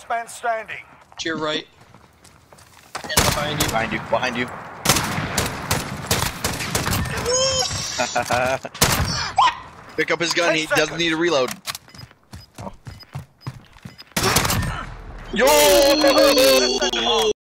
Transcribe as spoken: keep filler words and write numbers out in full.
Last man standing. To your right. And behind you. Behind you, behind you. Pick up his gun, he doesn't need a reload. Yo!